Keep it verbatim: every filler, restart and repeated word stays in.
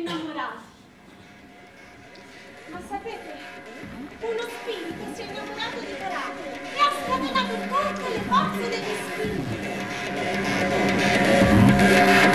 innamorati. Ma sapete, uno spirito si è innamorato di Karate e ha scatenato tutte le forze degli spiriti.